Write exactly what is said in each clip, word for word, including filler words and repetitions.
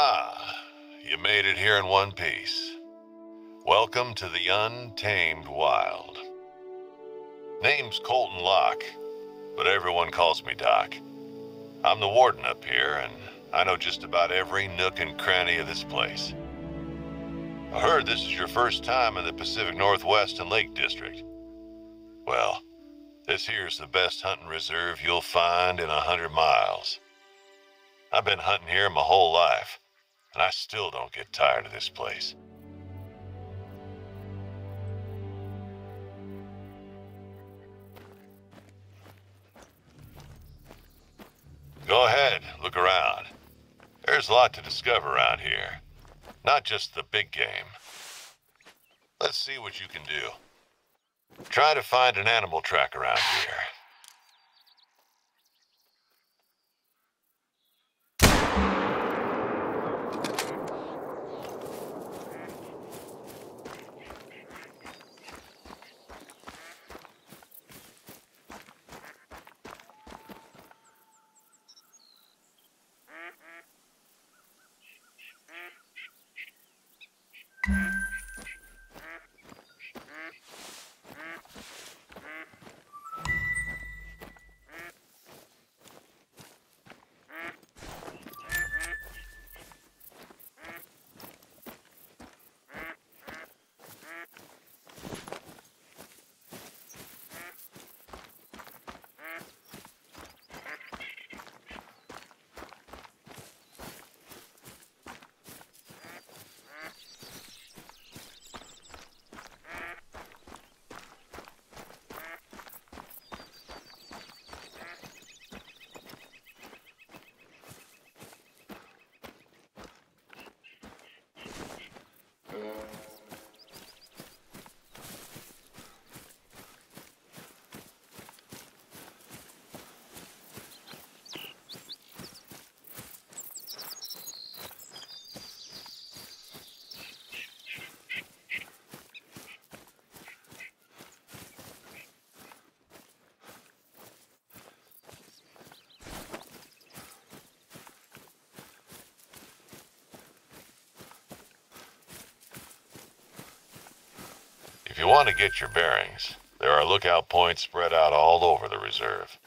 Ah, you made it here in one piece. Welcome to the untamed wild. Name's Colton Locke, but everyone calls me Doc. I'm the warden up here, and I know just about every nook and cranny of this place. I heard this is your first time in the Pacific Northwest and Lake District. Well, this here's the best hunting reserve you'll find in a hundred miles. I've been hunting here my whole life, and I still don't get tired of this place. Go ahead, look around. There's a lot to discover around here, not just the big game. Let's see what you can do. Try to find an animal track around here. If you want to get your bearings, there are lookout points spread out all over the reserve.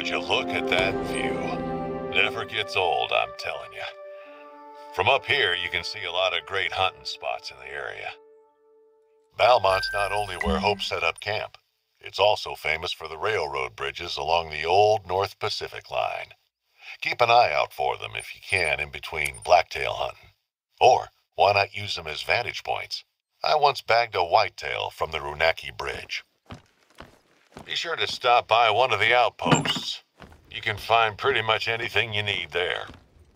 Would you look at that view? Never gets old, I'm telling you. From up here, you can see a lot of great hunting spots in the area. Valmont's not only where Hope set up camp, it's also famous for the railroad bridges along the old North Pacific line. Keep an eye out for them if you can in between blacktail hunting. Or why not use them as vantage points? I once bagged a whitetail from the Runaki Bridge. Be sure to stop by one of the outposts. You can find pretty much anything you need there.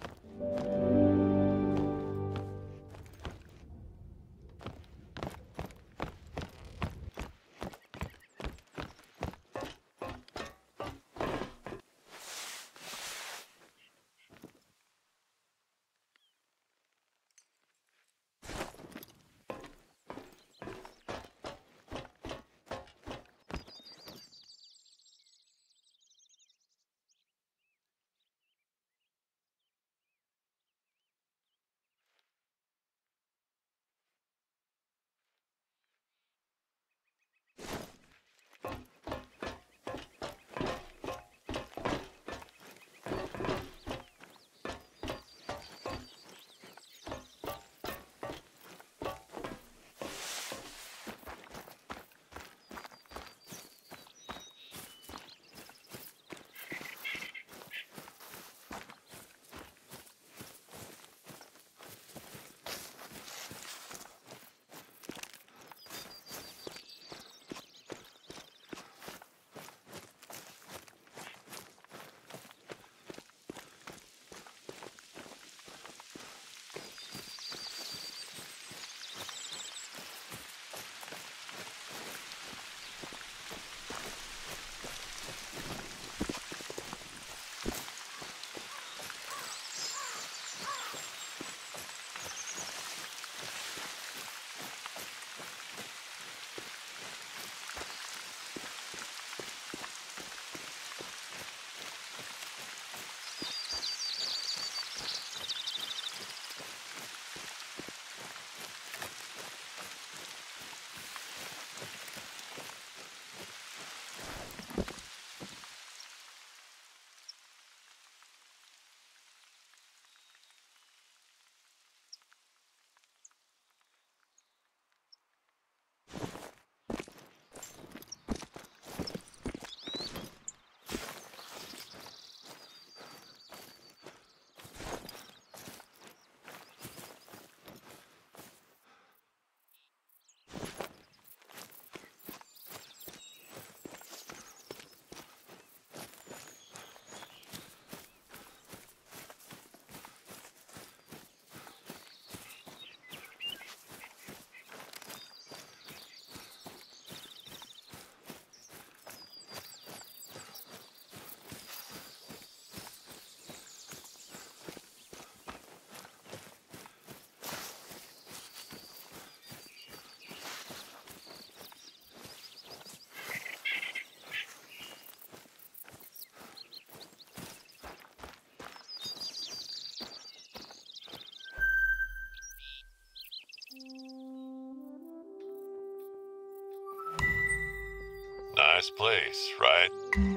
Nice place, right?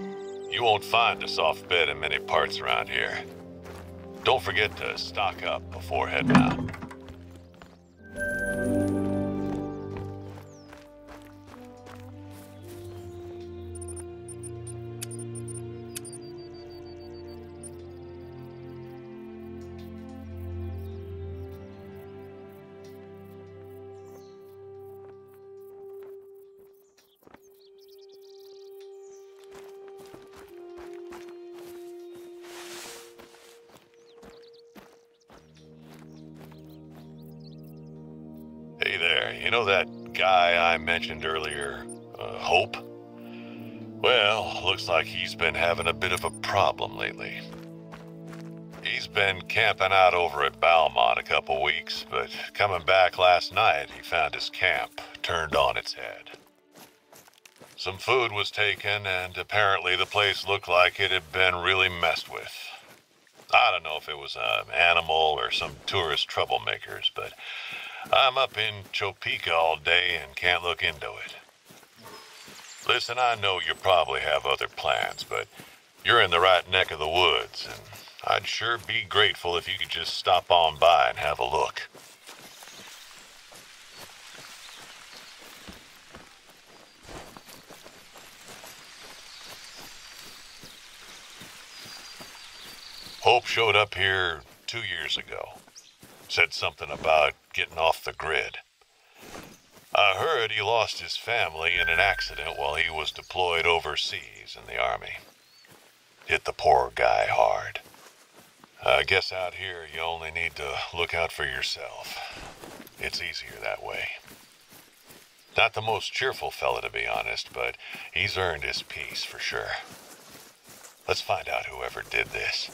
You won't find a soft bed in many parts around here. Don't forget to stock up before heading out. Hey there, you know that guy I mentioned earlier, uh, Hope? Well, looks like he's been having a bit of a problem lately. He's been camping out over at Valmont a couple weeks, but coming back last night, he found his camp turned on its head. Some food was taken, and apparently the place looked like it had been really messed with. I don't know if it was an animal or some tourist troublemakers, but I'm up in Topeka all day and can't look into it. Listen, I know you probably have other plans, but You're in the right neck of the woods, and I'd sure be grateful if you could just stop on by and have a look. Hope showed up here two years ago. Said something about getting off the grid. I heard he lost his family in an accident while he was deployed overseas in the army. Hit the poor guy hard. I guess out here you only need to look out for yourself. It's easier that way. Not the most cheerful fella, to be honest, but he's earned his peace for sure. Let's find out whoever did this.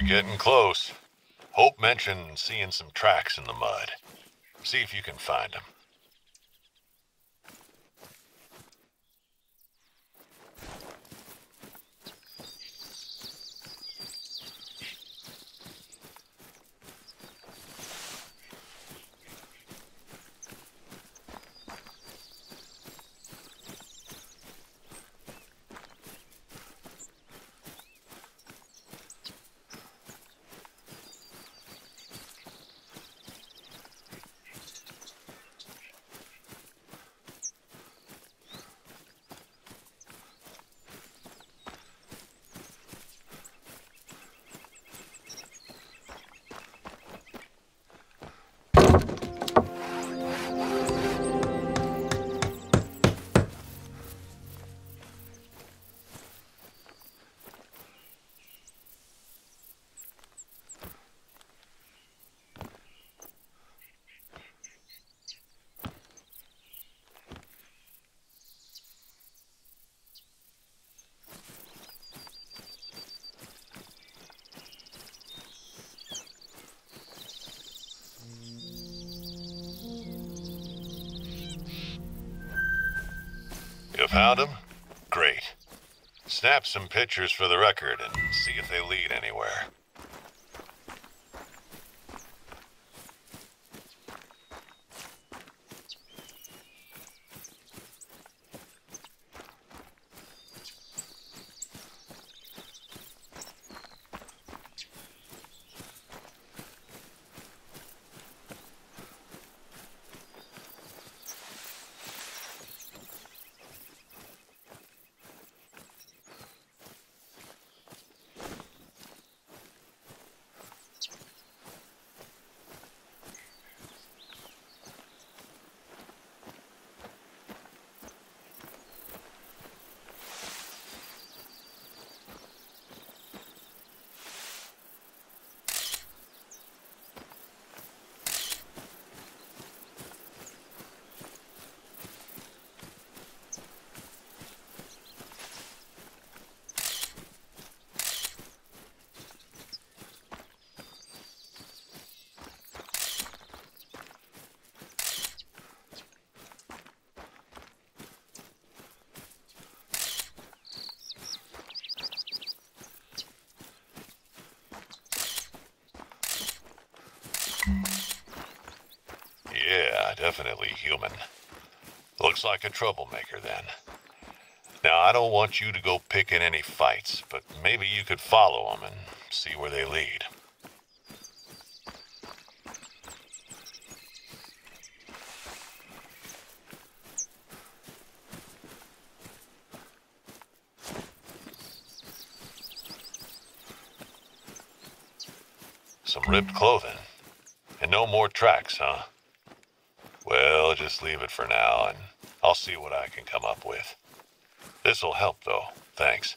getting close. Hope mentioned seeing some tracks in the mud. See if you can find them. You found them? Great. Snap some pictures for the record and see if they lead anywhere. Yeah, definitely human. Looks like a troublemaker then. Now, I don't want you to go picking any fights, but maybe you could follow them and see where they lead. Some ripped clothing. And no more tracks, huh? Well, just leave it for now, and I'll see what I can come up with. This'll help, though. Thanks.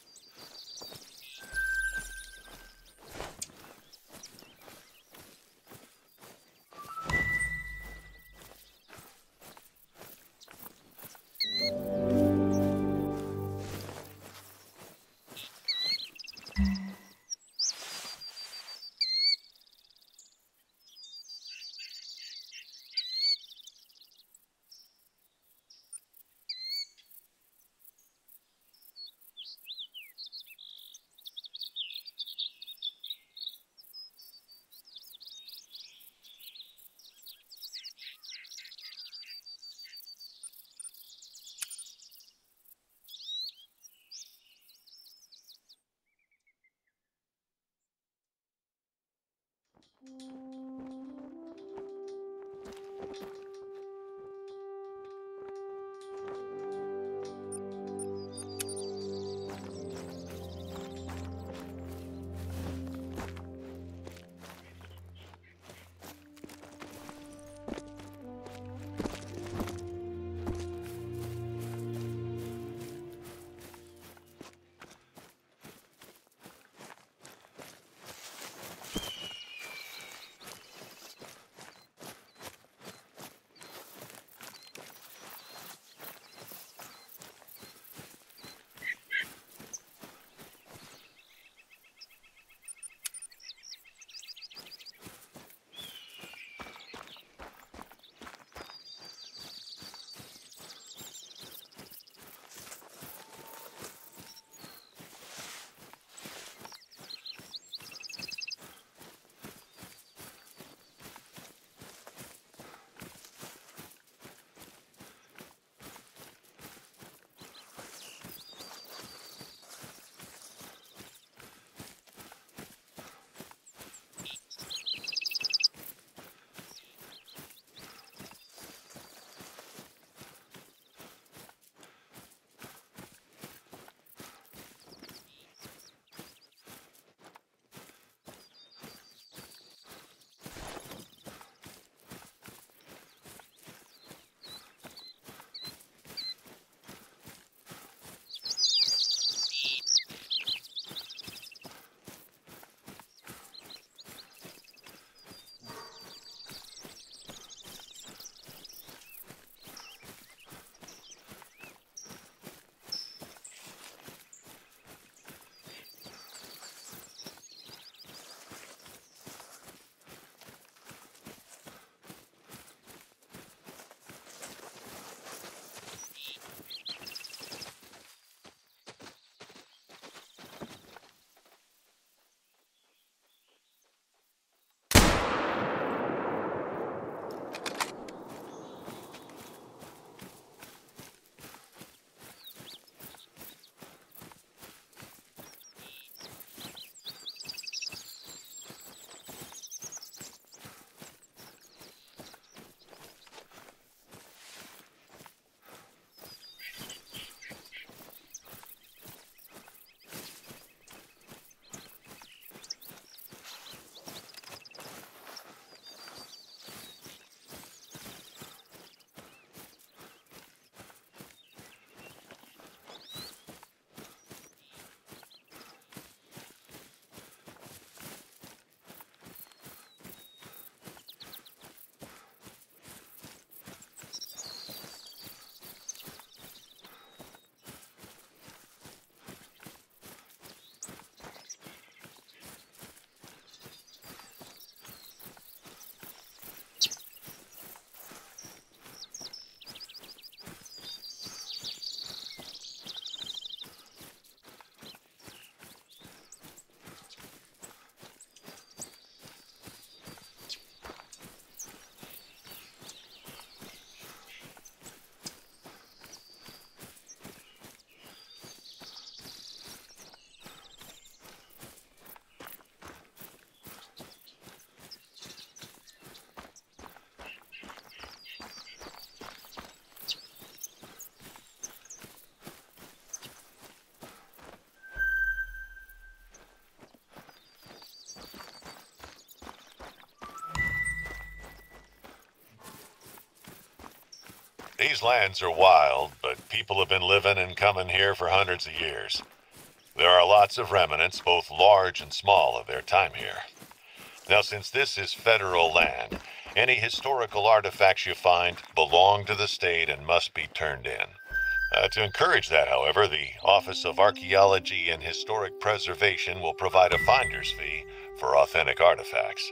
These lands are wild, but people have been living and coming here for hundreds of years. There are lots of remnants, both large and small, of their time here. Now, since this is federal land, any historical artifacts you find belong to the state and must be turned in. Uh, to encourage that, however, the Office of Archaeology and Historic Preservation will provide a finder's fee for authentic artifacts.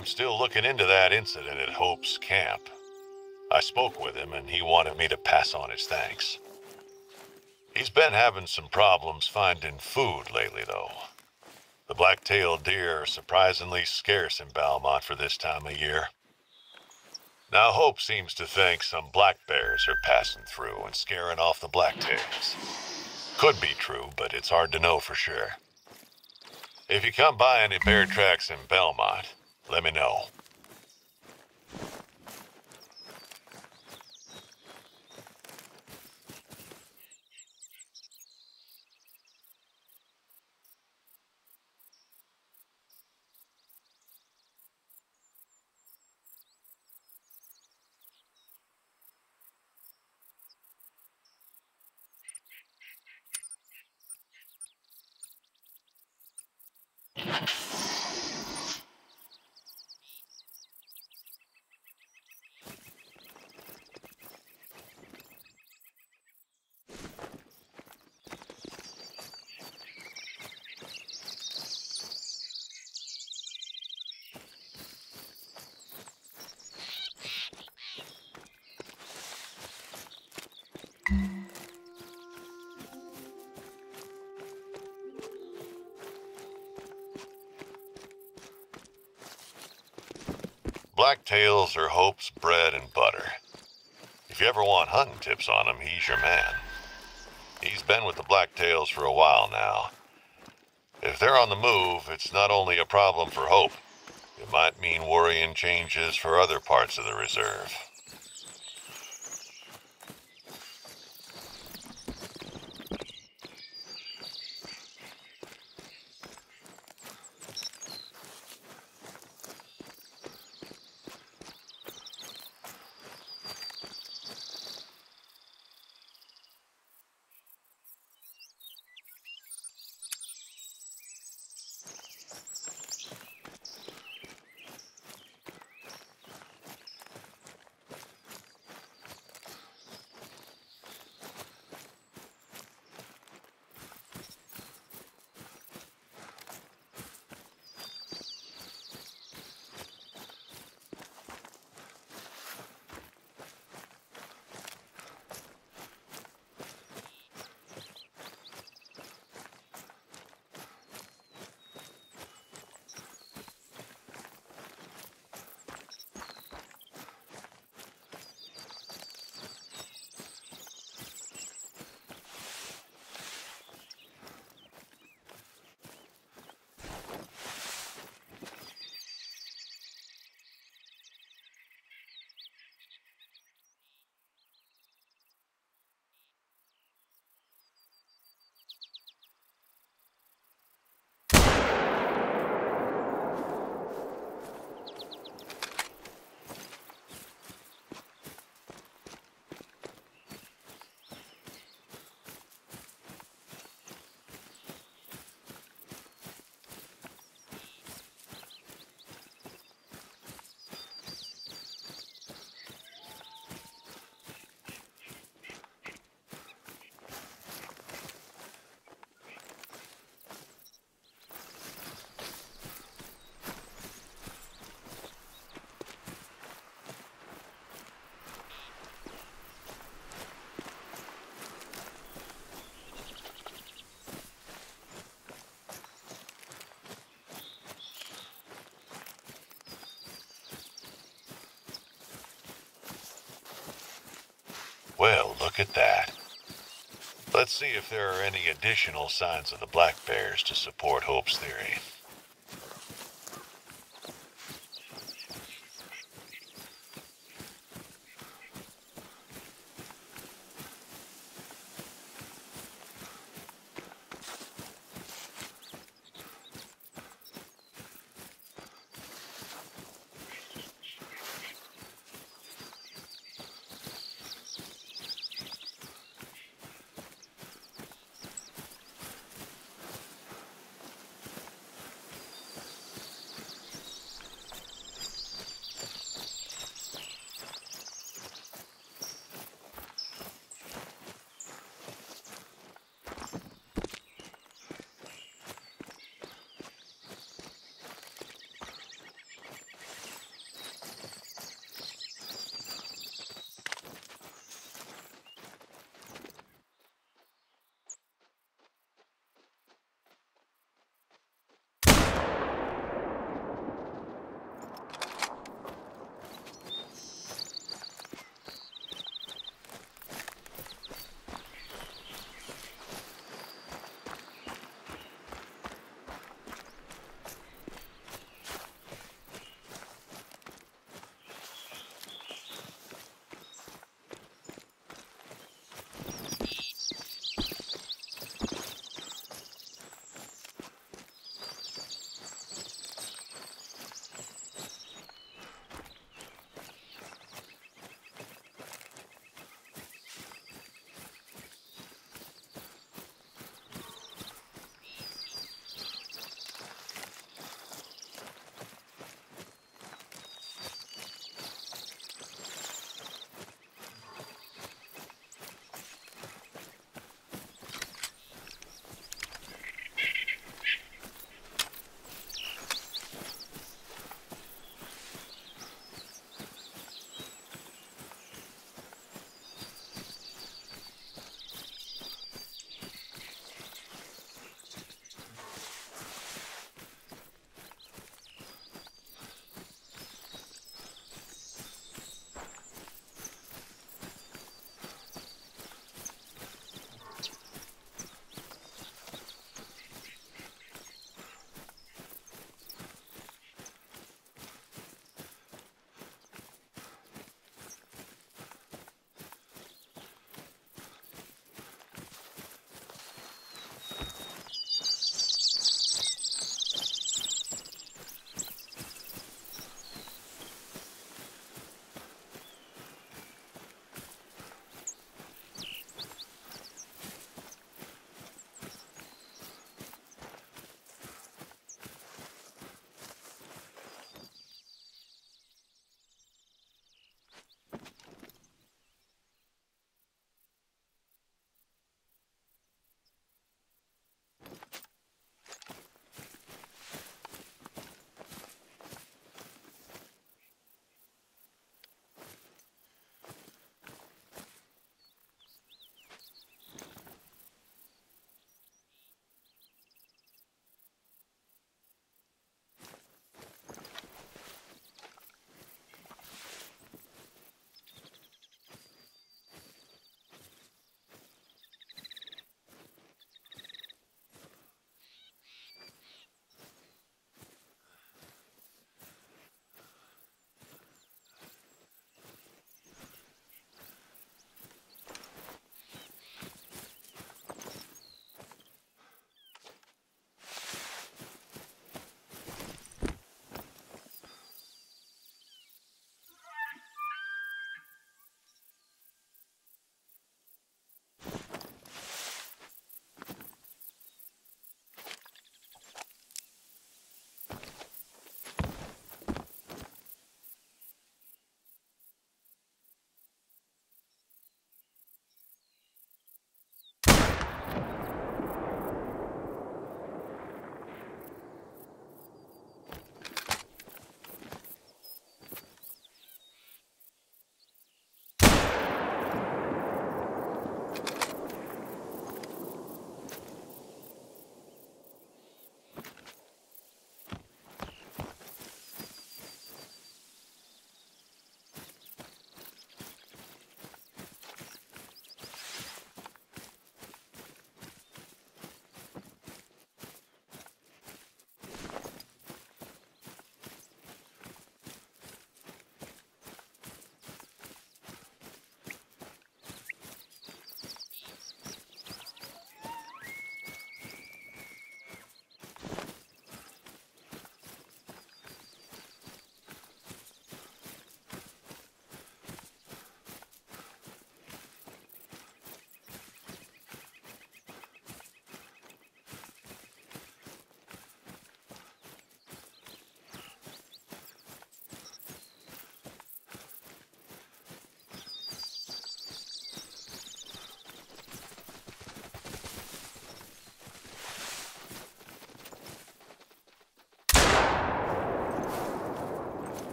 I'm still looking into that incident at Hope's camp. I spoke with him and he wanted me to pass on his thanks. He's been having some problems finding food lately, though. The black-tailed deer are surprisingly scarce in Belmont for this time of year. Now Hope seems to think some black bears are passing through and scaring off the blacktails. Could be true, but it's hard to know for sure. If you come by any bear tracks in Belmont, let me know. Blacktails are Hope's bread and butter. If you ever want hunting tips on him, he's your man. He's been with the blacktails for a while now. If they're on the move, it's not only a problem for Hope. It might mean worrying changes for other parts of the reserve. Well, look at that. Let's see if there are any additional signs of the black bears to support Hope's theory.